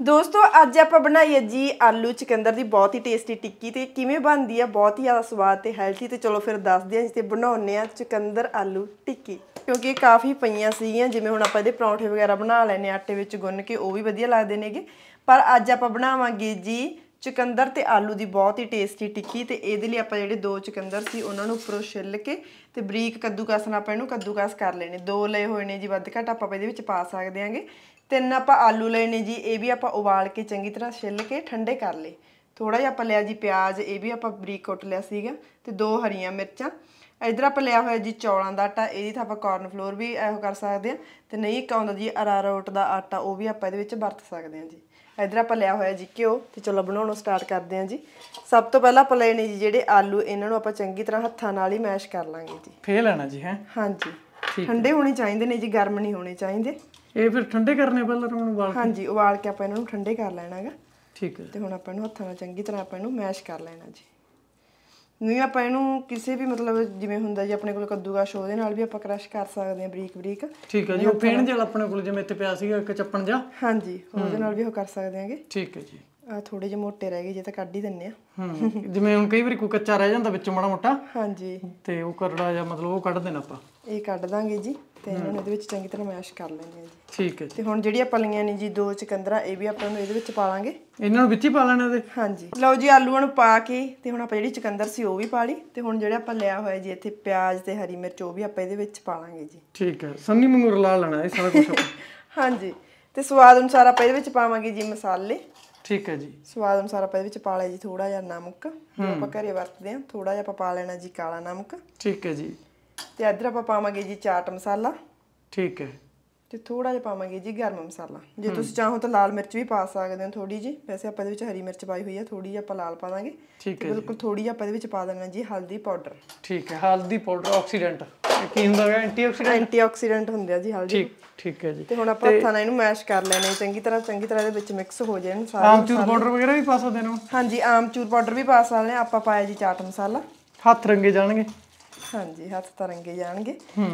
ਦੋਸਤੋ ਅੱਜ ਆਪਾਂ ਬਣਾਈ ਹੈ ਜੀ ਆਲੂ ਚਿਕੰਦਰ ਦੀ ਬਹੁਤ ਹੀ ਟੇਸਟੀ ਟਿੱਕੀ ਤੇ ਕਿਵੇਂ ਬਣਦੀ ਆ ਬਹੁਤ ਹੀ ਜ਼ਿਆਦਾ ਸਵਾਦ ਤੇ ਹੈਲਥੀ ਤੇ ਚਲੋ ਫਿਰ ਦੱਸਦੇ ਆਂ ਤੇ ਬਣਾਉਣੇ ਆ ਚਿਕੰਦਰ ਆਲੂ ਟਿੱਕੀ ਕਿਉਂਕਿ ਇਹ ਕਾਫੀ ਪਈਆਂ ਸੀਗੀਆਂ ਜਿਵੇਂ ਹੁਣ ਆਪਾਂ ਇਹਦੇ ਪਰੌਂਠੇ ਵਗੈਰਾ ਬਣਾ ਲੈਨੇ ਆਟੇ ਵਿੱਚ ਗੁੰਨ ਕੇ ਉਹ ਵੀ ਵਧੀਆ ਲੱਗਦੇ ਨੇਗੇ ਪਰ ਅੱਜ ਆਪਾਂ ਬਣਾਵਾਂਗੇ ਜੀ ਚਿਕੰਦਰ ਤੇ ਆਲੂ ਦੀ ਬਹੁਤ ਹੀ ਟੇਸਟੀ ਟਿੱਕੀ ਤੇ ਇਹਦੇ ਲਈ ਆਪਾਂ ਜਿਹੜੇ ਦੋ ਚਿਕੰਦਰ ਸੀ ਉਹਨਾਂ ਨੂੰ ਉੱਪਰੋਂ ਛਿੱਲ ਕੇ ਤੇ ਬਰੀਕ ਕੱਦੂਕਸ ਨਾਲ ਆਪਾਂ ਇਹਨੂੰ ਕੱਦੂਕਸ ਕਰ ਲੈਣੇ ਦੋ ਲਏ ਹੋਏ ਨੇ ਜੀ ਵੱਧ ਘੱਟ ਆਪਾਂ ਇਹਦੇ ਵਿੱਚ ਪਾ ਸਕਦੇ ਆਂਗੇ ਤਿੰਨ ਆਪਾਂ ਆਲੂ ਲਏ ਨੇ ਜੀ ਇਹ ਵੀ ਆਪਾਂ ਉਬਾਲ ਕੇ ਚੰਗੀ ਤਰ੍ਹਾਂ ਛਿੱਲ ਕੇ ਠੰਡੇ ਕਰ ਲਏ ਥੋੜਾ ਜਿਹਾ ਆਪਾਂ ਲਿਆ ਜੀ ਪਿਆਜ਼ ਇਹ ਵੀ ਆਪਾਂ ਬਰੀਕ ਕੁੱਟ ਲਿਆ ਸੀਗਾ ਤੇ ਦੋ ਹਰੀਆਂ ਮਿਰਚਾਂ ਇਧਰ ਆਪਾਂ ਲਿਆ ਹੋਇਆ ਜੀ ਚੌਲਾਂ ਦਾ ਆਟਾ ਇਹਦੀ ਤਾਂ ਆਪਾਂ ਕਾਰਨ ਫਲੋਰ ਵੀ ਇਹੋ ਕਰ ਸਕਦੇ ਆ ਤੇ ਨਹੀਂ ਇੱਕ ਆਉਂਦਾ ਜੀ ਅਰਾਰੋਟ ਦਾ ਆਟਾ ਉਹ ਵੀ ਆਪਾਂ ਇਹਦੇ ਵਿੱਚ ਵਰਤ ਸਕਦੇ ਆ ਜੀ ਇਧਰ ਆਪਾਂ ਲਿਆ ਹੋਇਆ ਜੀ ਘਿਓ ਤੇ ਚਲੋ ਬਣਾਉਣੋਂ ਸਟਾਰਟ ਕਰਦੇ ਆ ਜੀ ਸਭ ਤੋਂ ਪਹਿਲਾਂ ਆਪਾਂ ਲਏ ਨੇ ਜੀ ਜਿਹੜੇ ਆਲੂ ਇਹਨਾਂ ਨੂੰ ਆਪਾਂ ਚੰਗੀ ਤਰ੍ਹਾਂ ਹੱਥਾਂ ਨਾਲ ਹੀ ਮੈਸ਼ ਕਰ ਲਾਂਗੇ ਜੀ ਫੇਰ ਲੈਣਾ ਜੀ ਹੈ ਹਾਂਜੀ ਠੰਡੇ ਹੋਣੇ ਚਾਹੀਦੇ ਨੇ ਜੀ ਗਰਮ ਨਹੀਂ ਹੋਣੇ ਚਾਹੀਦੇ ਇਹ ਫਿਰ ਠੰਡੇ ਕਰਨੇ ਪਹਿਲਾਂ ਇਹਨਾਂ ਨੂੰ ਉਬਾਲ ਕੇ ਹਾਂਜੀ ਉਬਾਲ ਕੇ ਆਪਾਂ ਇਹਨਾਂ ਨੂੰ ਠੰਡੇ ਕਰ ਲੈਣਾ ਹੈਗਾ ਠੀਕ ਹੈ ਤੇ ਹੁਣ ਆਪਾਂ ਇਹਨੂੰ ਹੱਥਾਂ ਨਾਲ ਚੰਗੀ ਤਰ੍ਹਾਂ ਆਪਾਂ ਇਹਨੂੰ ਮੈਸ਼ ਕਰ ਲੈਣਾ ਜੀ ਨਹੀਂ ਆਪਾਂ ਇਹਨੂੰ ਕਿਸੇ ਵੀ ਮਤਲਬ ਜਿਵੇਂ ਹੁੰਦਾ ਜੀ ਆਪਣੇ ਕੋਲ ਕੱਦੂਕਸ਼ ਉਹਦੇ ਨਾਲ ਵੀ ਆਪਾਂ ਕ੍ਰਸ਼ ਕਰ ਸਕਦੇ ਹਾਂ ਬਰੀਕ ਬਰੀਕ ਠੀਕ ਹੈ ਜੀ ਉਹ ਪੇਣ ਜਿਹੜਾ ਆਪਣੇ ਕੋਲ ਜਿਵੇਂ ਇੱਥੇ ਪਿਆ ਸੀਗਾ ਇੱਕ ਚੱਪਣ ਜਾ ਹਾਂਜੀ ਉਹਦੇ ਨਾਲ ਵੀ ਉਹ ਕਰ ਸਕਦੇ ਆਂਗੇ ਠੀਕ ਹੈ ਜੀ ਆ ਥੋੜੇ ਜਿਹੇ ਮੋਟੇ ਰਹਿ ਗਏ ਜੇ ਤਾਂ ਕੱਢ ਹੀ ਦਿੰਨੇ ਆ ਜਿਵੇਂ ਹੁਣ ਕਈ ਵਾਰੀ ਕੋਈ ਕੱਚਾ ਰਹਿ ਜਾਂਦਾ ਵਿੱਚੋਂ ਮਾੜਾ ਮੋਟਾ ਹਾਂਜੀ ਤੇ ਉਹ ਕਰੜਾ ਜਾਂ ਮਤਲਬ ਉਹ ਕੱਢ ਦੇਣਾ ਆਪਾਂ ਇਹ ਕੱਢ ਦਾਂਗੇ ਜੀ ਤੇ ਇਹਨਾਂ ਨੂੰ ਇਹਦੇ ਵਿੱਚ ਚੰਗੀ ਤਰ੍ਹਾਂ ਮੈਸ਼ ਕਰ ਲੈਣੇ ਆ ਜੀ ਠੀਕ ਹੈ ਤੇ ਹੁਣ ਜਿਹੜੀ ਆਪਾਂ ਲਈਆਂ ਨੇ ਜੀ ਦੋ ਚਿਕੰਦਰਾਂ ਇਹ ਵੀ ਆਪਾਂ ਨੂੰ ਇਹਦੇ ਵਿੱਚ ਪਾ ਲਾਂਗੇ ਇਹਨਾਂ ਨੂੰ ਵਿੱਚ ਹੀ ਪਾ ਲੈਣਾ ਇਹਦੇ ਹਾਂਜੀ ਲਓ ਜੀ ਆਲੂਆਂ ਨੂੰ ਪਾ ਕੇ ਤੇ ਹੁਣ ਆਪਾਂ ਜਿਹੜੀ ਚਿਕੰਦਰ ਸੀ ਉਹ ਵੀ ਪਾ ਲਈ ਤੇ ਹੁਣ ਜਿਹੜੇ ਆਪਾਂ ਲਿਆ ਹੋਇਆ ਜੀ ਇੱਥੇ ਪਿਆਜ਼ ਤੇ ਹਰੀ ਮਿਰਚ ਉਹ ਵੀ ਆਪਾਂ ਇਹਦੇ ਵਿੱਚ ਪਾ ਲਾਂਗੇ ਜੀ ਠੀਕ ਹੈ ਸੰਨੀ ਵਾਂਗੂ ਰਲਾ ਲੈਣਾ ਇਹ ਸਾਰਾ ਕੁਝ ਹਾਂਜੀ ਤੇ ਸਵਾਦ ਅਨੁਸਾਰ ਆਪਾਂ ਇਹਦੇ ਵਿੱਚ ਪਾਵਾਂਗੇ ਜੀ ਮਸਾਲੇ ਠੀਕ ਹੈ ਜੀ ਸਵਾਦ ਅਨੁਸਾਰ ਆਪਾਂ ਇਹਦੇ ਵਿੱਚ ਪਾ ਲਿਆ ਜੀ ਥੋੜਾ ਜਿਹਾ ਨਮਕ ਜੋ ਆਪਾਂ ਘਰੇ ਵਰਤਦੇ ਆ ਥੋੜਾ ਜਿਹਾ ਆਪਾਂ ਪਾ ਲੈਣਾ ਜੀ ਕਾਲਾ ਨਮਕ ਠੀਕ ਹੈ ਜੀ ਤੇ ਇੱਧਰ ਆਪਾਂ ਪਾਵਾਂਗੇ ਜੀ ਚਾਟ ਮਸਾਲਾ ਠੀਕ ਹੈ ਤੇ ਥੋੜਾ ਜਿਹਾ ਪਾਵਾਂਗੇ ਜੀ ਗਰਮ ਮਸਾਲਾ ਜੇ ਤੁਸੀਂ ਚਾਹੋ ਤਾਂ ਲਾਲ ਮਿਰਚ ਵੀ ਪਾ ਸਕਦੇ ਹੋ ਥੋੜੀ ਜੀ ਵੈਸੇ ਆਪਾਂ ਇਹਦੇ ਵਿੱਚ ਹਰੀ ਮਿਰਚ ਪਾਈ ਹੋਈ ਆ ਥੋੜੀ ਜਿਹੀ ਆਪਾਂ ਲਾਲ ਪਾ ਦਾਂਗੇ ਠੀਕ ਹੈ ਬਿਲਕੁਲ ਥੋੜੀ ਜਿਹੀ ਆਪਾਂ ਇਹਦੇ ਵਿੱਚ ਪਾ ਦੇਣਾ ਜੀ ਹਲਦੀ ਪਾਊਡਰ ਠੀਕ ਹੈ ਹਲਦੀ ਪਾਊਡਰ ਆਕਸੀਡੈਂਟ ਕੀ ਹੁੰਦਾ ਹੈ ਐਂਟੀਆਕਸੀਡੈਂਟ ਹੁੰਦੇ ਆ ਜੀ ਹਲਦੀ ਠੀਕ ਹੈ ਜੀ ਤੇ ਹੁਣ ਆਪਾਂ ਹੱਥਾਂ ਨਾਲ ਇਹਨੂੰ ਮੈਸ਼ ਕਰ ਲੈਣੇ ਚੰਗੀ ਤਰ੍ਹਾਂ ਇਹਦੇ ਵਿੱਚ ਮਿਕਸ ਹੋ ਜਾਣ ਸਾਰੇ ਆਮਚੂਰ ਪਾਊਡਰ ਵਗੈਰਾ ਵੀ ਪਾ ਸਕਦੇ ਨੇ ਹਾਂਜੀ ਆਮਚੂਰ ਪਾਊਡਰ ਵੀ ਪਾ ਸਕਦੇ ਆ ਆਪਾਂ ਪਾਇਆ ਜੀ ਚਾਟ ਮਸਾਲਾ ਹੱਥ ਰੰਗੇ ਜਾਣਗੇ ਹਾਂਜੀ ਹੱਥ ਤਾਂ ਰੰਗੇ ਜਾਣਗੇ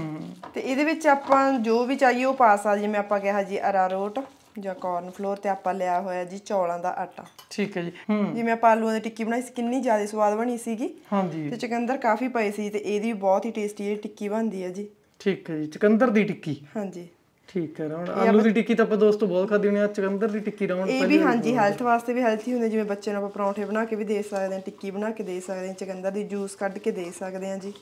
ਤੇ ਇਹਦੇ ਵਿੱਚ ਆਪਾਂ ਜੋ ਵੀ ਚਾਹੀਏ ਉਹ ਪਾ ਸਕਦੇ ਜਿਵੇਂ ਆਪਾਂ ਕਿਹਾ ਜੀ ਅਰਾਰੋਟ ਜਾਂ ਕਾਰਨ ਫਲੋਰ ਤੇ ਆਪਾਂ ਲਿਆ ਹੋਇਆ ਜੀ ਚੌਲਾਂ ਦਾ ਆਟਾ ਠੀਕ ਹੈ ਜੀ ਜਿਵੇਂ ਆਪਾਂ ਆਲੂਆਂ ਦੀ ਟਿੱਕੀ ਬਣਾਈ ਸੀ ਕਿੰਨੀ ਜ਼ਿਆਦਾ ਸਵਾਦ ਬਣੀ ਸੀਗੀ ਹਾਂਜੀ ਤੇ ਚਿਕੰਦਰ ਕਾਫੀ ਪਏ ਸੀ ਤੇ ਇਹਦੀ ਬਹੁਤ ਹੀ ਟੇਸਟੀ ਇਹ ਟਿੱਕੀ ਬਣਦੀ ਹੈ ਜੀ ਠੀਕ ਹੈ ਜੀ ਚਿਕੰਦਰ ਦੀ ਟਿੱਕੀ ਹਾਂਜੀ ਠੀਕ ਹੈ ਰਾਉਣ ਆਲੂ ਦੀ ਟਿੱਕੀ ਤਾਂ ਆਪਾਂ ਦੋਸਤੋ ਬਹੁਤ ਖਾਦੀ ਹੋਣੀ ਆ ਚਿਕੰਦਰ ਦੀ ਟਿੱਕੀ ਰਾਉਣ ਇਹ ਵੀ ਹਾਂਜੀ ਹੈਲਥ ਵਾਸਤੇ ਵੀ ਹੈਲਥੀ ਹੁੰਦੇ ਜਿਵੇਂ ਬੱਚੇ ਨੂੰ ਆਪਾਂ ਪਰੌਂਠੇ ਬਣਾ ਕੇ ਵੀ ਦੇ ਸਕਦੇ ਹਾਂ ਟਿੱਕੀ ਬਣਾ ਕੇ ਦੇ ਸਕਦੇ ਹਾਂ ਚਿਕੰਦਰ ਦੀ ਜੂਸ ਕੱਢ ਕੇ ਦੇ ਸਕਦੇ ਹਾਂ ਜੀ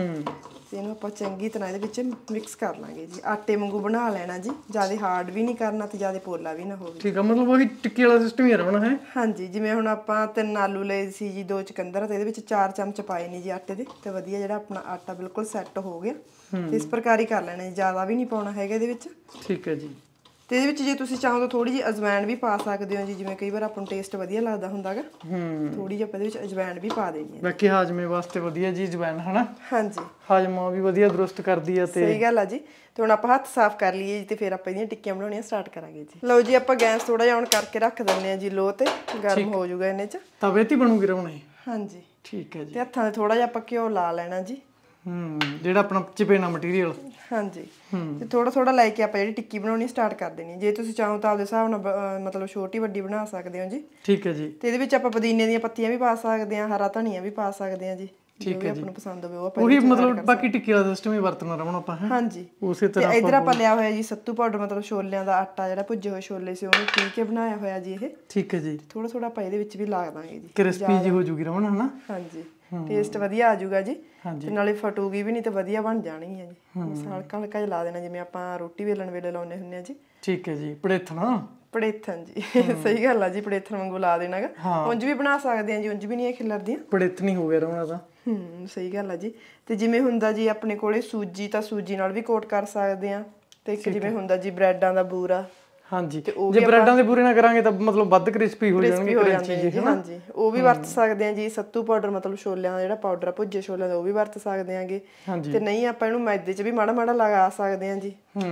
ਤੇ ਇਹਨੂੰ ਆਪਾਂ ਚੰਗੀ ਤਰ੍ਹਾਂ ਇਹਦੇ ਵਿੱਚ ਮਿਕਸ ਕਰ ਲਾਂਗੇ ਜੀ ਆਟੇ ਵਾਂਗੂ ਬਣਾ ਲੈਣਾ ਜੀ ਜ਼ਿਆਦਾ ਹਾਰਡ ਵੀ ਨਹੀਂ ਕਰਨਾ ਤੇ ਜ਼ਿਆਦਾ ਪੋਲਾ ਵੀ ਨਾ ਹੋਵੇ ਠੀਕ ਆ ਮਤਲਬ ਉਹੀ ਟਿੱਕੀ ਵਾਲਾ ਸਿਸਟਮ ਹੀ ਰਹਿਣਾ ਹੈ ਹਾਂਜੀ ਜਿਵੇਂ ਹੁਣ ਆਪਾਂ 3 ਆਲੂ ਲਏ ਸੀ ਜੀ 2 ਚਿਕੰਦਰ ਤੇ ਇਹਦੇ ਵਿੱਚ 4 ਚਮਚ ਪਾਏ ਨੇ ਜੀ ਆਟੇ ਦੇ ਤੇ ਵਧੀਆ ਜਿਹੜਾ ਆਪਣਾ ਆਟਾ ਬਿਲਕੁਲ ਸੈੱਟ ਹੋ ਗਿਆ ਤੇ ਇਸ ਪ੍ਰਕਾਰ ਹੀ ਕਰ ਲੈਣਾ ਜੀ ਜ਼ਿਆਦਾ ਵੀ ਨਹੀਂ ਪਾਉਣਾ ਹੈਗਾ ਇਹਦੇ ਵਿੱਚ ਠੀਕ ਹੈ ਜੀ ਤੇ ਇਹਦੇ ਵਿੱਚ ਜੇ ਤੁਸੀਂ ਚਾਹੋ ਤਾਂ ਥੋੜੀ ਜਿਹੀ ਅਜਵਾਇਣ ਵੀ ਪਾ ਸਕਦੇ ਹੋ ਜੀ ਜਿਵੇਂ ਕਈ ਵਾਰ ਆਪਾਂ ਨੂੰ ਟੇਸਟ ਵਧੀਆ ਲੱਗਦਾ ਹੁੰਦਾਗਾ ਥੋੜੀ ਜਿਹੀ ਆਪਾਂ ਇਹਦੇ ਵਿੱਚ ਅਜਵਾਇਣ ਵੀ ਪਾ ਦੇਣੀ ਹੈ ਬਾਕੀ ਹਾਜ਼ਮੇ ਵਾਸਤੇ ਵਧੀਆ ਜੀ ਅਜਵਾਇਣ ਹਨਾ ਹਾਂਜੀ ਹਾਜ਼ਮਾ ਵੀ ਵਧੀਆ ਦਰੁਸਤ ਕਰਦੀ ਆ ਤੇ ਸਹੀ ਗੱਲ ਆ ਜੀ ਤੇ ਹੁਣ ਆਪਾਂ ਹੱਥ ਸਾਫ਼ ਕਰ ਲਈਏ ਜੀ ਤੇ ਫਿਰ ਆਪਾਂ ਇਹਦੀਆਂ ਟਿੱਕੀਆਂ ਬਣਾਉਣੀਆਂ ਸਟਾਰਟ ਕਰਾਂਗੇ ਜੀ ਲਓ ਜੀ ਆਪਾਂ ਗੈਸ ਥੋੜਾ ਜਿਹਾ ਔਨ ਕਰਕੇ ਰੱਖ ਦਿੰਨੇ ਆ ਜੀ ਲੋ ਤੇ ਗਰਮ ਹੋ ਜਾਊਗਾ ਇਹਨੇ ਚ ਤਵੇ ਤੇ ਬਣੂਗੀ ਰਵਣੇ ਹਾਂਜੀ ਠੀਕ ਹੈ ਜੀ ਤੇ ਹੱਥਾਂ 'ਤੇ ਥੋੜਾ ਜਿਹਾ ਆਪਾਂ ਘਿਓ ਲਾ ਲੈਣਾ ਜੀ ਜਿਹੜਾ ਆਪਣਾ ਚਿਪੇਨਾ ਮਟੀਰੀਅਲ ਹਾਂਜੀ ਤੇ ਥੋੜਾ ਥੋੜਾ ਲੈ ਕੇ ਆਪਾਂ ਜਿਹੜੀ ਟਿੱਕੀ ਬਣਾਉਣੀ ਸਟਾਰਟ ਕਰ ਦੇਣੀ ਜੇ ਤੁਸੀਂ ਚਾਹੋ ਤਾਂ ਆਪਦੇ ਹਿਸਾਬ ਨਾਲ ਮਤਲਬ ਛੋਟੀ ਵੱਡੀ ਬਣਾ ਸਕਦੇ ਹੋ ਜੀ ਠੀਕ ਹੈ ਜੀ ਤੇ ਇਹਦੇ ਵਿੱਚ ਆਪਾਂ ਪੁਦੀਨੇ ਦੀਆਂ ਪੱਤੀਆਂ ਵੀ ਪਾ ਸਕਦੇ ਹਾਂ ਹਰਾ ਧਨੀਆ ਵੀ ਪਾ ਸਕਦੇ ਹਾਂ ਜੀ ਠੀਕ ਹੈ ਜੀ ਆਪਾਂ ਨੂੰ ਪਸੰਦ ਹੋਵੇ ਉਹ ਆਪਾਂ ਉਹੀ ਮਤਲਬ ਬਾਕੀ ਟਿੱਕੀ ਵਾਲਾ ਸਿਸਟਮ ਹੀ ਵਰਤਣਾ ਰਹਿਣਾ ਆਪਾਂ ਹਾਂਜੀ ਉਸੇ ਤਰ੍ਹਾਂ ਇਧਰ ਆਪਾਂ ਲਿਆ ਹੋਇਆ ਜੀ ਸੱਤੂ ਪਾਊਡਰ ਮਤਲਬ ਛੋਲਿਆਂ ਦਾ ਆਟਾ ਜਿਹੜਾ ਭੁੱਜੇ ਹੋਏ ਛੋਲੇ ਸੀ ਉਹਨੂੰ ਪੀ ਕੇ ਬਣਾਇਆ ਹੋਇਆ ਜੀ ਇਹ ਠੀਕ ਹੈ ਜੀ ਥੋੜਾ ਥੋੜਾ ਆਪਾਂ ਇਹਦੇ ਵਿੱਚ ਵੀ ਲਾ ਦਾਂਗੇ ਜੀ ਕ੍ਰਿਸਪੀ ਜੀ ਹੋ ਜੂਗੀ ਰਹਿਣਾ ਹਨਾ ਹਾਂਜੀ ਟੇਸਟ ਵਧੀਆ ਆ ਜਾਊਗਾ ਜੀ ਤੇ ਨਾਲੇ ਫਟੂਗੀ ਵੀ ਨਹੀਂ ਤੇ ਵਧੀਆ ਬਣ ਜਾਣੀ ਹੈ ਜੀ ਹਲਕਾ ਹਲਕਾ ਜਿਹਾ ਲਾ ਦੇਣਾ ਜਿਵੇਂ ਆਪਾਂ ਰੋਟੀ ਵੇਲਣ ਵੇਲੇ ਲਾਉਨੇ ਹੁੰਨੇ ਆ ਜੀ ਠੀਕ ਹੈ ਜੀ ਪੜੇਥਣਾ ਪੜੇਥਨ ਜੀ ਸਹੀ ਗੱਲ ਆ ਜੀ ਪੜੇਥਨ ਵਾਂਗੂ ਲਾ ਦੇਣਾਗਾ ਉਂਝ ਵੀ ਬਣਾ ਸਕਦੇ ਆ ਜੀ ਉਂਝ ਵੀ ਨਹੀਂ ਇਹ ਖਿਲਰਦੀਆਂ ਪੜੇਥਨੀ ਹੋ ਗਿਆ ਰਹਿਣਾ ਤਾਂ ਸਹੀ ਗੱਲ ਆ ਜੀ ਤੇ ਜਿਵੇਂ ਹੁੰਦਾ ਜੀ ਆਪਣੇ ਕੋਲੇ ਸੂਜੀ ਤਾਂ ਸੂਜੀ ਨਾਲ ਵੀ ਕੋਟ ਕਰ ਸਕਦੇ ਆ ਤੇ ਇੱਕ ਜਿਵੇਂ ਹੁੰਦਾ ਜੀ ਬ੍ਰੈਡਾਂ ਦਾ ਬੂਰਾ ਹਾਂਜੀ ਜੇ ਬ੍ਰੈਡਾਂ ਦੇ ਬੂਰੇ ਨਾ ਕਰਾਂਗੇ ਤਾਂ ਮਤਲਬ ਵੱਧ ਕ੍ਰਿਸਪੀ ਹੋ ਜਾਣਗੇ ਕਰੰਚੀ ਜੀ ਹਾਂਜੀ ਉਹ ਵੀ ਵਰਤ ਸਕਦੇ ਆ ਜੀ ਸੱਤੂ ਪਾਊਡਰ ਮਤਲਬ ਛੋਲਿਆਂ ਦਾ ਜਿਹੜਾ ਪਾਊਡਰ ਆ ਭੁੱਜੇ ਛੋਲਿਆਂ ਦਾ ਉਹ ਵੀ ਵਰਤ ਸਕਦੇ ਆਂਗੇ ਤੇ ਨਹੀਂ ਆਪਾਂ ਇਹਨੂੰ ਮੈਦੇ 'ਚ ਵੀ ਮਾੜਾ ਮਾੜਾ ਲਗਾ ਸਕਦੇ ਆ ਜੀ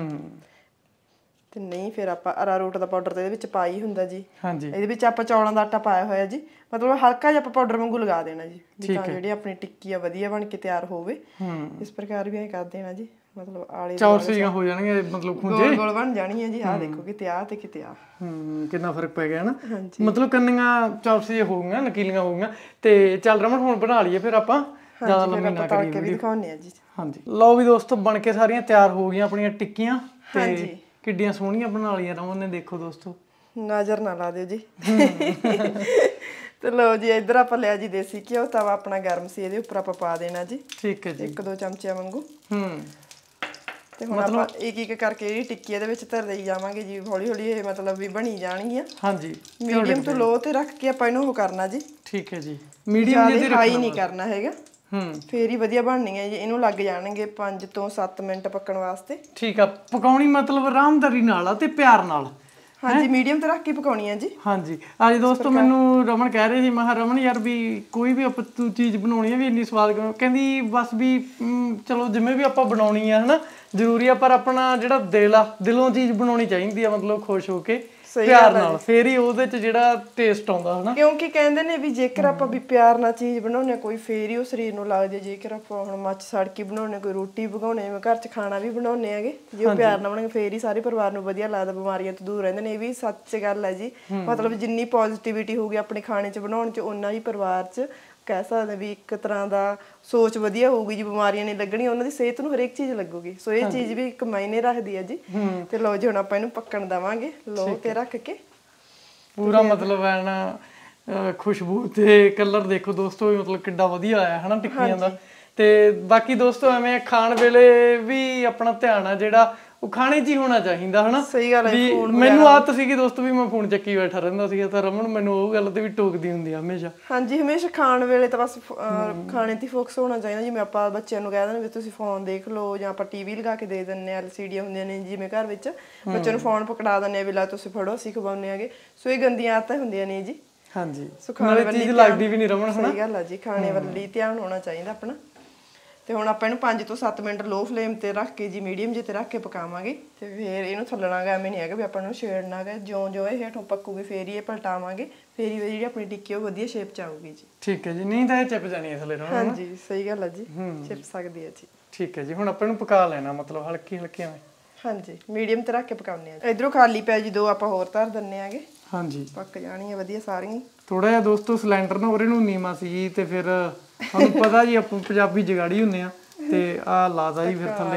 ਤੇ ਨਹੀਂ ਫਿਰ ਆਪਾਂ ਅਰਾਰੋਟ ਦਾ ਪਾਊਡਰ ਤੇ ਇਹਦੇ ਵਿੱਚ ਪਾਈ ਹੁੰਦਾ ਜੀ ਇਹਦੇ ਵਿੱਚ ਆਪਾਂ ਚੌਲਾਂ ਦਾ ਆਟਾ ਪਾਇਆ ਹੋਇਆ ਜੀ ਮਤਲਬ ਹਲਕਾ ਜਿਹਾ ਆਪਾਂ ਪਾਊਡਰ ਵਾਂਗੂ ਲਗਾ ਦੇਣਾ ਜੀ ਤਾਂ ਜਿਹੜੀ ਆਪਣੀ ਟਿੱਕੀ ਆ ਵਧੀਆ ਬਣ ਕੇ ਤਿਆਰ ਹੋਵੇ ਇਸ ਪ੍ਰਕਾਰ ਵੀ ਐ ਕਰ ਦੇਣਾ ਜੀ ਮਤਲਬ ਆਲੇ ਚੌਰਸੀਆਂ ਹੋ ਜਾਣਗੇ ਮਤਲਬ ਖੁੰਝੇ ਗੋਲ ਗੋਲ ਬਣ ਜਾਣੀਆਂ ਜੀ। ਆਹ ਦੇਖੋ ਕਿਤੇ ਆ ਤੇ ਕਿਤੇ ਆ। ਕਿੰਨਾ ਫਰਕ ਪੈ ਗਿਆ ਨਾ। ਹਾਂਜੀ ਮਤਲਬ ਕੰਨੀਆਂ ਚੌਰਸੀ ਹੋ ਗਈਆਂ, ਨਕੀਲੀਆਂ ਹੋ ਗਈਆਂ। ਤੇ ਚੱਲ ਰਮਨ ਹੁਣ ਬਣਾ ਲਈਏ ਫਿਰ ਆਪਾਂ, ਜ਼ਿਆਦਾ ਲੰਮੀ ਨਾ ਕਰੀਏ ਵੀਡੀਓ। ਦਿਖਾਉਂਦੇ ਆ ਜੀ। ਹਾਂਜੀ ਲਓ ਵੀ ਦੋਸਤੋ, ਬਣ ਕੇ ਸਾਰੀਆਂ ਤਿਆਰ ਹੋ ਗਈਆਂ ਆਪਣੀਆਂ ਟਿੱਕੀਆਂ ਤੇ ਕਿੱਡੀਆਂ ਸੋਹਣੀਆਂ ਬਣਾ ਲਈਆਂ ਰਮਨ ਨੇ, ਦੇਖੋ ਦੋਸਤੋ। ਨਜ਼ਰ ਨਾ ਲਾ ਦਿਓ ਜੀ। ਤੇ ਲਓ ਜੀ, ਇੱਧਰ ਆਪਾਂ ਲਿਆ ਜੀ ਦੇਸੀ ਘਿਓ। ਤਵਾ ਆਪਣਾ ਗਰਮ ਸੀ, ਇਹਦੇ ਉੱਪਰ ਆਪਾਂ ਪਾ ਦੇਣਾ ਜੀ। ਠੀਕ ਹੈ ਜੀ। 1-2 ਚਮਚਿਆਂ ਵਾਂਗੂ। ਤੇ ਹੁਣ ਆਪਾਂ ਇੱਕ ਕਰਕੇ ਜਿਹੜੀ ਟਿੱਕੀ ਇਹਦੇ ਵਿੱਚ ਧਰ ਦੇਈ ਜਾਵਾਂਗੇ ਜੀ। ਹੌਲੀ ਹੌਲੀ ਇਹ ਮਤਲਬ ਵੀ ਬਣੀ ਜਾਣਗੀਆਂ। ਹਾਂਜੀ, ਮੀਡੀਅਮ ਤੋਂ ਲੋ ਤੇ ਰੱਖ ਕੇ ਆਪਾਂ ਇਹਨੂੰ ਉਹ ਕਰਨਾ ਜੀ। ਠੀਕ ਹੈ ਜੀ। ਮੀਡੀਅਮ ਜਿਹੇ ਤੇ ਹਾਈ ਨਹੀਂ ਕਰਨਾ ਹੈਗਾ। ਹੂੰ, ਫੇਰ ਹੀ ਵਧੀਆ ਬਣਨੀ ਹੈ ਜੀ। ਇਹਨੂੰ ਲੱਗ ਜਾਣਗੇ 5 ਤੋਂ 7 ਮਿੰਟ ਪੱਕਣ ਵਾਸਤੇ। ਠੀਕ ਆ। ਪਕਾਉਣੀ ਮਤਲਬ ਆਰਾਮਦਾਰੀ ਨਾਲ ਆ ਤੇ ਪਿਆਰ ਨਾਲ। ਹਾਂਜੀ, ਮੀਡੀਅਮ ਤੇ ਰੱਖ ਕੇ ਪਕਾਉਣੀ ਹੈ ਜੀ। ਹਾਂਜੀ। ਅੱਜ ਦੋਸਤੋ ਮੈਨੂੰ ਰਮਨ ਕਹਿ ਰਹੇ ਸੀ, ਮੈਂ ਕਿਹਾ ਰਮਨ ਯਾਰ ਵੀ ਕੋਈ ਵੀ ਆਪਾਂ ਤੂੰ ਚੀਜ਼ ਬਣਾਉਣੀ ਹੈ ਵੀ ਇੰਨੀ ਸਵਾਦ ਕਹਿੰਦੀ ਬਸ ਵੀ ਚਲੋ ਜਿਵੇਂ ਵੀ ਆਪਾਂ ਬਣਾਉਣੀ ਆ ਹਨਾ, ਜ਼ਰੂਰੀ ਆ ਪਰ ਆਪਣਾ ਜਿਹੜਾ ਦਿਲ ਆ, ਦਿਲੋਂ ਚੀਜ਼ ਬਣਾਉਣੀ ਚਾਹੀਦੀ ਆ, ਮਤਲਬ ਖੁਸ਼ ਹੋ ਕੇ ਪਿਆਰ ਨਾਲ, ਫੇਰ ਹੀ ਉਹਦੇ ਚ ਜਿਹੜਾ ਟੇਸਟ ਆਉਂਦਾ ਹਨਾ। ਕਿਉਂਕਿ ਕਹਿੰਦੇ ਨੇ ਵੀ ਜੇਕਰ ਆਪਾਂ ਵੀ ਪਿਆਰ ਨਾਲ ਚੀਜ਼ ਬਣਾਉਣੇ ਕੋਈ, ਫੇਰ ਹੀ ਉਹ ਸਰੀਰ ਨੂੰ ਲੱਗਦੀ। ਜੇਕਰ ਆਪਾਂ ਹੁਣ ਮੱਚ ਸੜ ਕੇ ਬਣਾਉਣੇ, ਕੋਈ ਰੋਟੀ ਪਕਾਉਣੇ, ਘਰ ਚ ਖਾਣਾ ਵੀ ਬਣਾਉਣੇ ਹੈਗੇ, ਜੇ ਉਹ ਪਿਆਰ ਨਾਲ ਬਣਾਉਣੇ ਫੇਰ ਹੀ ਸਾਰੇ ਪਰਿਵਾਰ ਨੂੰ ਵਧੀਆ ਲੱਗਦਾ, ਬਿਮਾਰੀਆਂ ਤੋਂ ਦੂਰ ਰਹਿੰਦੇ ਨੇ। ਇਹ ਵੀ ਸੱਚ ਗੱਲ ਹੈ ਜੀ। ਮਤਲਬ ਜਿੰਨੀ ਪੋਜ਼ਿਟਿਵਿਟੀ ਹੋਊਗੀ ਆਪਣੇ ਖਾਣੇ ਚ ਬਣਾਉਣ ਚ, ਓਨਾ ਹੀ ਪਰਿਵਾਰ ਚ ਕਹਿ ਸਕਦੇ ਵੀ ਇੱਕ ਤਰ੍ਹਾਂ ਦਾ ਸੋਚ ਵਧੀਆ ਹੋਊਗੀ ਜੀ। ਬਿਮਾਰੀਆਂ ਨਹੀਂ ਲੱਗਣੀਆਂ, ਉਹਨਾਂ ਦੀ ਸਿਹਤ ਨੂੰ ਹਰੇਕ ਚੀਜ਼ ਲੱਗੂਗੀ। ਸੋ ਇਹ ਚੀਜ਼ ਵੀ ਇੱਕ ਮਾਇਨੇ ਰੱਖਦੀ ਹੈ ਜੀ। ਤੇ ਲਓ ਜੀ, ਹੁਣ ਆਪਾਂ ਇਹਨੂੰ ਪੱਕਣ ਦੇਵਾਂਗੇ ਲੋ ਤੇ ਰੱਖ ਕੇ ਪੂਰਾ। ਮਤਲਬ ਐ ਨਾ ਖੁਸ਼ਬੂ ਤੇ ਕਲਰ ਦੇਖੋ ਦੋਸਤੋ, ਮਤਲਬ ਕਿੱਡਾ ਵਧੀਆ ਆਇਆ ਹਨਾ ਟਿੱਕੀਆਂ ਦਾ। ਤੇ ਬਾਕੀ ਦੋਸਤੋ ਐਵੇਂ ਖਾਣ ਵੇਲੇ ਵੀ ਆਪਣਾ ਧਿਆਨ ਆ ਜਿਹੜਾ ਉਹ ਖਾਣੇ 'ਚ ਹੀ ਹੋਣਾ ਚਾਹੀਦਾ ਹਨਾ। ਸਹੀ ਗੱਲ ਹੈ। ਮੈਨੂੰ ਆਦਤ ਸੀਗੀ ਦੋਸਤੋ ਵੀ ਮੈਂ ਫੋਨ ਚੱਕੀ ਬੈਠਾ ਰਹਿੰਦਾ ਸੀਗਾ, ਤਾਂ ਰਮਨ ਮੈਨੂੰ ਉਹ ਗੱਲ ਤੇ ਵੀ ਟੋਕਦੀ ਹੁੰਦੀ ਆ ਹਮੇਸ਼ਾ। ਹਾਂਜੀ, ਹਮੇਸ਼ਾ ਖਾਣ ਵੇਲੇ ਤਾਂ ਬਸ ਖਾਣੇ ਤੇ ਫੋਕਸ ਹੋਣਾ ਚਾਹੀਦਾ। ਜਿਵੇਂ ਆਪਾਂ ਬੱਚਿਆਂ ਨੂੰ ਕਹਿ ਦਿੰਦੇ ਵੀ ਤੁਸੀਂ ਫੋਨ ਦੇਖ ਲਓ, ਜਾਂ ਆਪਾਂ ਟੀਵੀ ਲਗਾ ਕੇ ਦੇ ਦਿੰਦੇ ਆ, LCD ਹੁੰਦੀਆਂ ਨੇ ਜਿਵੇਂ ਘਰ ਵਿੱਚ, ਬੱਚਿਆਂ ਨੂੰ ਫੋਨ ਪਕੜਾ ਦਿੰਦੇ ਆ ਵੀ ਲੈ ਤੁਸੀਂ ਫੜੋ, ਅਸੀਂ ਖਵਾਉਂਦੇ ਆਗੇ। ਸੋ ਇਹ ਗੰਦੀਆਂ ਆਦਤਾਂ ਹੁੰਦੀਆਂ ਨੇ ਜੀ। ਹਾਂਜੀ, ਸੋ ਖਾਣੇ ਵਾਲੀ ਚੀਜ਼ ਲੱਗਦੀ ਵੀ ਨਹੀਂ ਰਮਨ ਹਨਾ। ਸਹੀ ਗੱਲ ਆ ਜੀ, ਖਾਣੇ ਵੱਲ ਧਿਆਨ ਹੋਣਾ ਚਾਹੀਦਾ ਆਪਣਾ। ਤੇ ਹੁਣ ਆਪਾਂ ਇਹਨੂੰ 5 ਤੋਂ 7 ਮਿੰਟ ਲੋ ਫਲੇਮ ਤੇ ਰੱਖ ਕੇ ਜੀ, ਮੀਡੀਅਮ ਜਿਹੇ ਤੇ ਰੱਖ ਕੇ ਪਕਾਵਾਂਗੇ। ਤੇ ਫੇਰ ਇਹਨੂੰ ਥੱਲਣਾ ਗਾ, ਐਵੇਂ ਨਹੀਂ ਹੈਗਾ ਵੀ ਆਪਾਂ ਨੂੰ ਛੇੜਨਾ ਗਾ। ਜਿਉਂ ਇਹ ਹੇਠੋਂ ਪੱਕੂਗੀ ਫੇਰ ਹੀ ਇਹ ਪਲਟਾਵਾਂਗੇ, ਫੇਰ ਹੀ ਜਿਹੜੀ ਆਪਣੀ ਟਿੱਕੀ ਉਹ ਵਧੀਆ ਸ਼ੇਪ ਚ ਆਊਗੀ ਜੀ। ਠੀਕ ਹੈ ਜੀ, ਨਹੀਂ ਤਾਂ ਇਹ ਚਿਪ ਜਾਣੀ ਹੈ ਥੱਲੇ ਰਮਨ। ਹਾਂਜੀ, ਸਹੀ ਗੱਲ ਆ ਜੀ, ਚਿਪ ਸਕਦੀ ਹੈ ਜੀ। ਠੀਕ ਹੈ ਜੀ, ਹੁਣ ਆਪਾਂ ਇਹਨੂੰ ਪਕਾ ਲੈਣਾ ਮਤਲਬ ਹਲਕੀ ਹਲਕੀ ਐਵੇਂ। ਹਾਂਜੀ, ਮੀਡੀਅਮ ਤੇ ਰੱਖ ਕੇ ਪਕਾਉਂਦੇ ਆ। ਇਧਰੋਂ ਖਾਲੀ ਪਿਆ ਜੀ 2 ਆਪਾਂ ਹੋਰ ਧਰ ਦਿੰਨੇ ਆਗੇ। ਹਾਂਜੀ, ਪੱਕ ਜਾਣੀਆਂ ਵਧੀਆ ਸਾਰੀਆਂ। ਥੋੜਾ ਜਿਹਾ ਦੋਸਤੋ ਸਿਲੰਡਰ ਨਾ ਉਹਰੇ ਨੂੰ ਨੀਵਾਂ ਸੀ, ਤੇ ਫਿਰ ਤੁਹਾਨੂੰ ਪਤਾ ਜੀ ਆਪਾਂ ਪੰਜਾਬੀ ਜਗਾੜੀ ਹੁੰਦੇ ਆ, ਤੇ ਆਹ ਲਾਦਾ ਜੀ ਫਿਰ ਥੱਲੇ।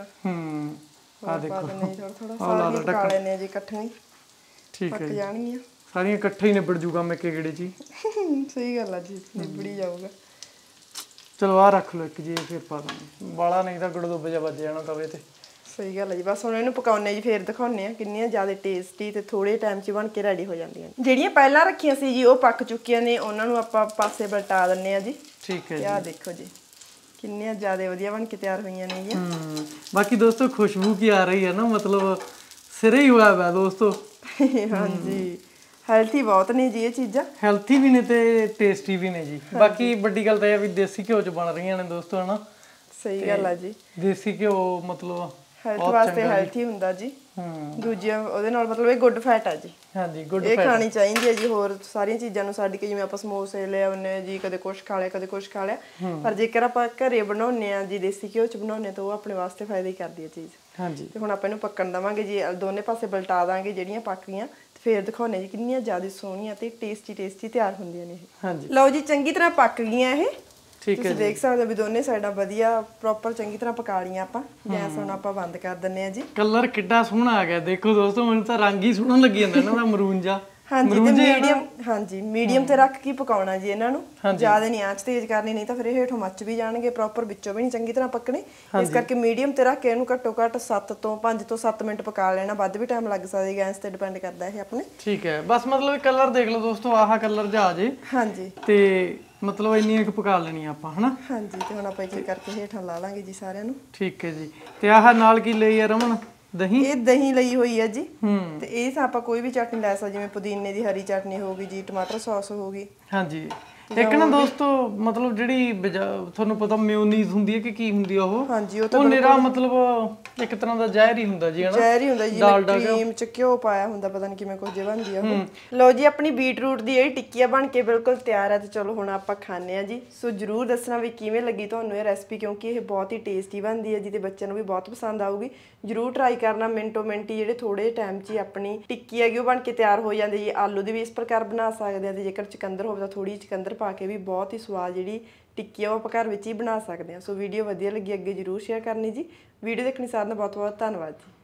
ਆਹ ਦੇਖੋ ਸਾਰੀਆਂ ਪਕਾ ਲੈਣੇ ਆ ਜੀ ਇਕੱਠੀਆਂ। ਠੀਕ ਹੈ, ਪੱਕ ਜਾਣਗੀਆਂ ਸਾਰੀਆਂ ਇਕੱਠੇ ਹੀ ਨਿਬੜ ਜੂਗਾ ਮੈਂ ਕਿ ਗੇੜੇ ਜੀ। ਸਹੀ ਗੱਲ ਆ ਜੀ, ਨਿਬੜੀ ਜਾਊਗਾ। ਚਲੋ ਆਹ ਰੱਖ ਲਓ ਇੱਕ ਜੀ, ਫਿਰ ਪਾ ਦਾਂਗੇ ਬਾਲਾ, ਨਹੀਂ ਤਾਂ ਗੜਦੁੱਬ ਜਿਹਾ ਵੱਜ ਜਾਣਾ ਤਵੇ ਤੇ। ਸਹੀ ਗੱਲ ਹੈ ਜੀ। ਬਸ ਹੁਣ ਇਹਨੂੰ ਪਕਾਉਣੇ ਜੀ, ਫੇਰ ਦਿਖਾਉਣੇ ਆ ਕਿੰਨੀਆਂ ਜ਼ਿਆਦਾ ਟੇਸਟੀ ਤੇ ਥੋੜੇ ਟਾਈਮ 'ਚ ਬਣ ਕੇ ਰੈਡੀ ਹੋ ਜਾਂਦੀਆਂ ਨੇ। ਜਿਹੜੀਆਂ ਪਹਿਲਾਂ ਰੱਖੀਆਂ ਸੀ ਜੀ ਉਹ ਪੱਕ ਚੁੱਕੀਆਂ ਨੇ, ਉਹਨਾਂ ਨੂੰ ਆਪਾਂ ਪਾਸੇ ਪਲਟਾ ਦਿੰਨੇ ਆ ਜੀ। ਠੀਕ ਹੈ ਜੀ, ਆਹ ਦੇਖੋ ਜੀ ਕਿੰਨੀਆਂ ਜ਼ਿਆਦਾ ਵਧੀਆ ਬਣ ਕੇ ਤਿਆਰ ਹੋਈਆਂ ਨੇ ਜੀ। ਬਾਕੀ ਦੋਸਤੋ ਖੁਸ਼ਬੂ ਕੀ ਆ ਰਹੀ ਹੈ ਨਾ, ਮਤਲਬ ਸਿਰੇ ਹੀ ਹੋਇਆ ਵਾ ਦੋਸਤੋ। ਹਾਂਜੀ, ਹੈਲਥੀ ਬਹੁਤ ਨੇ ਜੀ ਇਹ ਚੀਜ਼ਾਂ। ਹੈਲਥੀ ਵੀ ਨੇ ਤੇ ਟੇਸਟੀ ਵੀ ਨੇ ਜੀ। ਬਾਕੀ ਵੱਡੀ ਗੱਲ ਤਾਂ ਇਹ ਆ ਵੀ ਦੇਸੀ ਘਿਓ 'ਚ ਬਣ ਰਹੀਆਂ ਨੇ ਦੋਸਤੋ ਹਨਾ। ਸਹੀ ਗੱਲ ਆ ਜੀ, ਦੇਸੀ ਘਿਓ ਮਤਲਬ ਹੈਲਥ ਵਾਸਤੇ ਹੈਲਥੀ ਹੁੰਦਾ ਜੀ। ਦੂਜਿਆਂ ਉਹਦੇ ਨਾਲ ਮਤਲਬ ਇਹ ਗੁੱਡ ਫੈਟ ਆ ਜੀ। ਹਾਂਜੀ, ਗੁੱਡ ਇਹ ਖਾਣੀ ਚਾਹੀਦੀ ਹੈ ਜੀ। ਹੋਰ ਸਾਰੀਆਂ ਚੀਜ਼ਾਂ ਨੂੰ ਛੱਡ ਕੇ, ਜਿਵੇਂ ਆਪਾਂ ਸਮੋਸੇ ਲੈ ਆਉਂਦੇ ਜੀ, ਕਦੇ ਕੁਛ ਖਾ ਲਿਆ ਕਦੇ ਕੁਛ ਖਾ ਲਿਆ, ਪਰ ਜੇਕਰ ਆਪਾਂ ਘਰੇ ਬਣਾਉਂਦੇ ਆ ਜੀ, ਦੇਸੀ ਘਿਓ 'ਚ ਬਣਾਉਂਦੇ ਤਾਂ ਉਹ ਆਪਣੇ ਵਾਸਤੇ ਫਾਇਦਾ ਹੀ ਕਰਦੀ ਹੈ ਚੀਜ਼। ਹਾਂਜੀ, ਤੇ ਹੁਣ ਆਪਾਂ ਇਹਨੂੰ ਪੱਕਣ ਦੇਵਾਂਗੇ ਜੀ, ਦੋਨੇ ਪਾਸੇ ਪਲਟਾ ਦਾਂਗੇ ਜਿਹੜੀਆਂ ਪੱਕ ਗਈਆਂ, ਤੇ ਫੇਰ ਦਿਖਾਉਂਦੇ ਜੀ ਕਿੰਨੀਆਂ ਜ਼ਿਆਦਾ ਸੋਹਣੀਆਂ ਤੇ ਟੇਸਟੀ ਤਿਆਰ ਹੁੰਦੀਆਂ ਨੇ ਇਹ। ਹਾਂਜੀ, ਲਓ ਜੀ, ਚੰਗੀ ਤਰ੍ਹਾਂ ਪੱਕ ਗਈਆਂ ਇਹ। ਠੀਕ ਹੈ, ਤੁਸੀਂ ਦੇਖ ਸਕਦੇ ਹੋ ਵੀ ਦੋਨੇ ਸਾਈਡਾਂ ਵਧੀਆ ਪ੍ਰੋਪਰ ਚੰਗੀ ਤਰ੍ਹਾਂ ਪਕਾ ਲਈਆਂ ਆਪਾਂ। ਗੈਸ ਹੁਣ ਆਪਾਂ ਬੰਦ ਕਰ ਦਿੰਨੇ ਆ ਜੀ। ਕਲਰ ਕਿੱਡਾ ਸੋਹਣਾ ਆ ਗਿਆ ਦੇਖੋ ਦੋਸਤੋ, ਮੈਨੂੰ ਤਾਂ ਰੰਗ ਹੀ ਸੋਹਣਾ ਲੱਗੀ ਜਾਂਦਾ ਇਹਨਾਂ ਦਾ, ਮਰੂਨ ਜਿਹਾ। ਹਾਂਜੀ, ਤੇ ਮੀਡੀਅਮ ਤੇ ਰੱਖ ਕੇ ਪਕਾਉਣਾ ਜੀ ਇਹਨਾਂ ਨੂੰ। ਜ਼ਿਆਦਾ ਨਹੀਂ ਆਂਚ ਤੇਜ਼ ਕਰਨੀ, ਨਹੀਂ ਤਾਂ ਫਿਰ ਇਹ ਹੇਠੋਂ ਮੱਚ ਵੀ ਜਾਣਗੇ, ਪ੍ਰੋਪਰ ਵਿੱਚੋਂ ਵੀ ਨਹੀਂ ਚੰਗੀ ਤਰ੍ਹਾਂ ਪੱਕਣੇ। ਇਸ ਕਰਕੇ ਮੀਡੀਅਮ ਤੇ ਰੱਖ ਕੇ ਇਹਨੂੰ ਘੱਟੋ ਘੱਟ 5 ਤੋਂ 7 ਮਿੰਟ ਪਕਾ ਲੈਣਾ। ਵੱਧ ਵੀ ਟਾਈਮ ਲੱਗ ਸਕਦਾ, ਗੈਸ ਤੇ ਡਿਪੈਂਡ ਕਰਦਾ ਇਹ ਆਪਣੇ। ਠੀਕ ਹੈ, ਬਸ ਮਤਲਬ ਕਲਰ ਦੇਖ ਲਓ ਦੋਸਤੋ, ਆਹ ਕਲਰ ਜਾ ਆ ਜੇ। ਹਾਂਜੀ, ਤੇ ਮਤਲਬ ਇੰਨੀਆਂ ਕੁ ਪਕਾ ਲੈਣੀਆਂ ਆਪਾਂ ਹਨਾ। ਹਾਂਜੀ, ਤੇ ਹੁਣ ਆਪਾਂ ਇੱਕ ਕਰਕੇ ਹੇਠਾਂ ਲਾ ਲਾਂਗੇ ਜੀ ਸਾਰਿਆਂ ਨੂੰ। ਠੀਕ ਹੈ ਜੀ, ਤੇ ਆਹ ਨਾਲ ਕੀ ਲਈ ਆ ਰਮਨ? ਦਹੀਂ। ਇਹ ਦਹੀਂ ਲਈ ਹੋਈ ਹੈ ਜੀ। ਤੇ ਇਹ ਆਪਾਂ ਕੋਈ ਵੀ ਚਟਨੀ ਲੈ ਸਕਦੇ, ਜਿਵੇਂ ਪੁਦੀਨੇ ਦੀ ਹਰੀ ਚਟਨੀ ਹੋ ਗਈ ਜੀ, ਟਮਾਟਰ ਸੌਸ ਹੋ ਗਈ। ਹਾਂਜੀ, ਇੱਕ ਨਾ ਦੋਸਤੋ ਮਤਲਬ ਜਿਹੜੀ ਤੁਹਾਨੂੰ ਪਤਾ ਮਿਓਨੀਜ਼ ਹੁੰਦੀ ਹੈ ਕਿ ਕੀ ਹੁੰਦੀ ਆ ਉਹ ਹਾਂਜੀ ਉਹ ਨਿਰਾ ਮਤਲਬ ਇੱਕ ਤਰ੍ਹਾਂ ਦਾ ਜ਼ਹਿਰ ਹੀ ਹੁੰਦਾ ਜੀ ਹਨਾ ਜ਼ਹਿਰ ਹੀ ਹੁੰਦਾ ਜੀ, ਕਰੀਮ ਚ ਘਿਓ ਪਾਇਆ ਹੁੰਦਾ, ਪਤਾ ਨਹੀਂ ਕਿਵੇਂ ਕੁਝ ਬਣਦੀ ਆ ਉਹ। ਲਓ ਜੀ ਆਪਣੀ ਬੀਟਰੂਟ ਦੀ ਜਿਹੜੀ ਟਿੱਕੀ ਆ ਬਣ ਕੇ ਬਿਲਕੁਲ ਤਿਆਰ ਹੈ ਤੇ ਚਲੋ ਹੁਣ ਆਪਾਂ ਖਾਣੇ ਆ ਜੀ। ਸੋ ਜਰੂਰ ਦੱਸਣਾ ਵੀ ਕਿਵੇਂ ਲੱਗੀ ਤੁਹਾਨੂੰ ਇਹ ਰੈਸਪੀ, ਕਿਉਂਕਿ ਇਹ ਬਹੁਤ ਹੀ ਟੇਸਟੀ ਬਣਦੀ ਹੈ ਜੀ ਤੇ ਬੱਚਿਆਂ ਨੂੰ ਵੀ ਬਹੁਤ ਪਸੰਦ ਆਊਗੀ। ਜਰੂਰ ਟਰਾਈ ਕਰਨਾ, ਮਿੰਟੋ ਮਿੰਟ ਹੀ ਜਿਹੜੇ ਥੋੜੇ ਟਾਈਮ 'ਚ ਹੀ ਆਪਣੀ ਟਿੱਕੀ ਹੈਗੀ ਉਹ ਬਣ ਕੇ ਤਿਆਰ ਹੋ ਜਾਂਦੀ ਜੀ। ਆਲੂ ਦੀ ਵੀ ਇਸ ਪ੍ਰਕਾਰ ਬਣਾ ਸਕਦੇ ਆ ਤੇ ਜੇਕਰ ਚੁਕੰਦਰ ਹੋਵੇ ਤਾਂ ਥੋੜੀ ਚੁਕੰਦਰ ਪਾ ਕੇ ਵੀ ਬਹੁਤ ਹੀ ਸਵਾਦ ਜਿਹੜੀ ਟਿੱਕੀ ਆ ਉਹ ਆਪਾਂ ਘਰ ਵਿੱਚ ਹੀ ਬਣਾ ਸਕਦੇ ਆ। ਸੋ ਵੀਡੀਓ ਵਧੀਆ ਲੱਗੀ ਅੱਗੇ ਜਰੂਰ ਸ਼ੇਅਰ ਕਰਨੀ ਜੀ। ਵੀਡੀਓ ਦੇਖਣੀ ਸਾਰਿਆਂ ਦਾ ਬਹੁਤ ਬਹੁਤ ਧੰਨਵਾਦ ਜੀ।